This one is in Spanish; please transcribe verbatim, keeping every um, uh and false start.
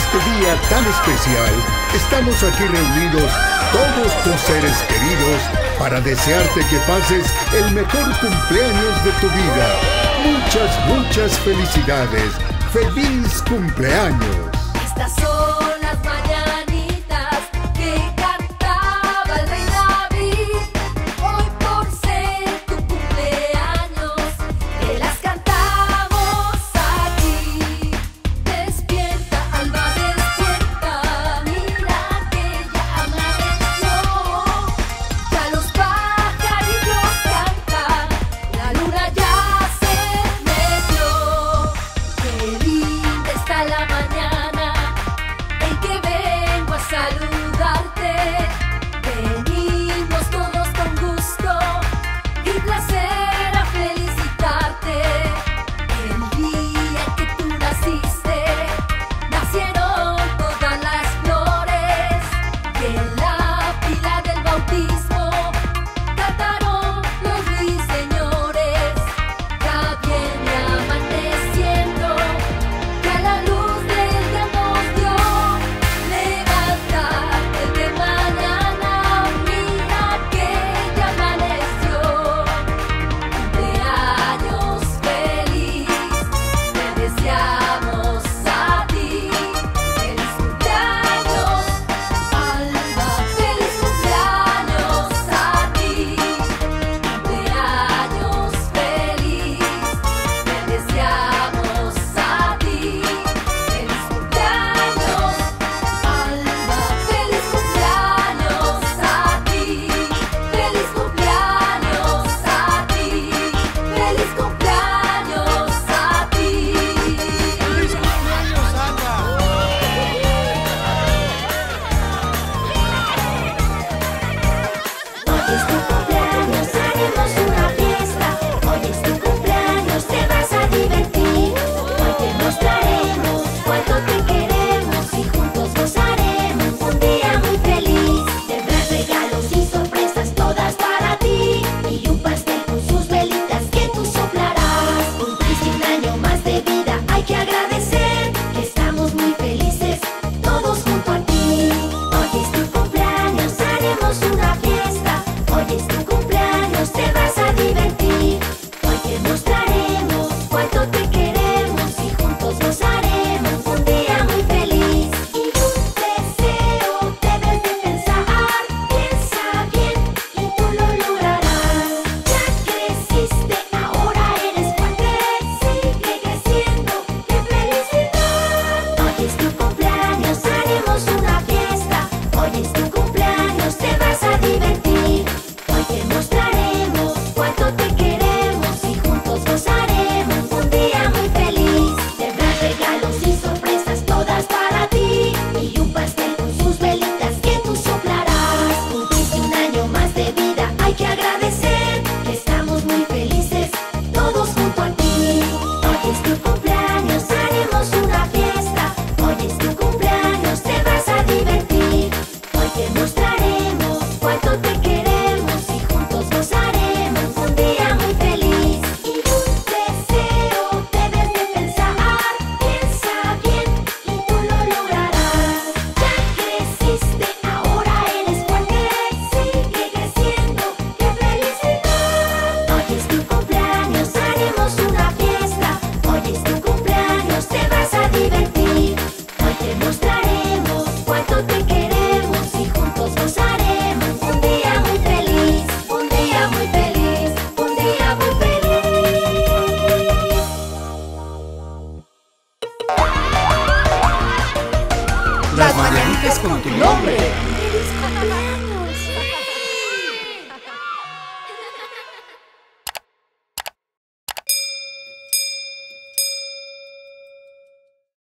este día tan especial, estamos aquí reunidos todos tus seres queridos para desearte que pases el mejor cumpleaños de tu vida. Muchas, muchas felicidades. ¡Feliz cumpleaños! Estas son las mañanitas que cantaba el rey David. Hoy por ser tu cumpleaños, te las cantamos aquí. Despierta, alma, despierta, mira que ya amaneció. Ya los pajarillos cantan, la luna ya se metió. Qué linda está la mañana en que vengo a saludarte. Venimos todos con gusto y placer a felicitarte. El día que tú naciste, nacieron todas las flores, y en la pila del bautismo cantaron los ruiseñores. Ya viene amaneciendo, que a la luz del día nos dio. Levántate de mañana, mira que ya amaneció. Cumpleaños feliz, te deseamos a ti. Feliz cumpleaños, Alba, feliz cumpleaños a ti. Cumpleaños feliz, te deseamos a ti. Feliz cumpleaños, Alba, feliz cumpleaños a ti. Feliz cumpleaños a ti. Feliz cumpleaños a ti. ¡Feliz cumpleaños, Alba! Hoy es tu cumpleaños, haremos una fiesta. Hoy es tu cumpleaños, te vas a divertir. Hoy te mostraremos cuánto te queremos y juntos gozaremos un día muy feliz. Tendrás regalos y sorpresas todas para ti y un pastel con sus velitas que tú soplarás. Cumpliste un año más de vida, hay que agradecer que estamos muy felices todos junto a ti. Hoy es tu cumpleaños, haremos una fiesta. Hoy es tu cumpleaños, te vas a divertir. Hoy te mostraremos cuánto te queremos y juntos gozaremos un día muy feliz. Y un deseo debes de pensar, piensa bien y tú lo lograrás. Ya creciste, ahora eres fuerte, sigue creciendo, qué felicidad. Hoy es tu cumpleaños, haremos una fiesta. Hoy es tu cumpleaños, te vas a divertir. Hoy te mostraremos cuánto te queremos y juntos gozaremos un día muy feliz. Tendrás regalos y sorpresas todas para ti y un pastel con sus velitas que tú soplarás. Cumpliste un año más de vida, hay que agradecer que estamos muy felices todos junto a ti. Hoy es tu cumpleaños, haremos una fiesta. Hoy es tu cumpleaños, te vas a divertir. Hoy te mostraremos cuánto te queremos y juntos gozaremos un día muy feliz. Y un deseo debes de pensar, piensa bien y tú lo lograrás. Ya creciste, ahora eres fuerte, sigue creciendo, qué felicidad. Hoy es tu cumpleaños, haremos una fiesta. Hoy es tu cumpleaños, te vas a divertir. Hoy te mostraremos cuánto te queremos y juntos gozaremos un día muy feliz. Un día muy feliz, un día muy feliz. Las mañanitas con tu nombre.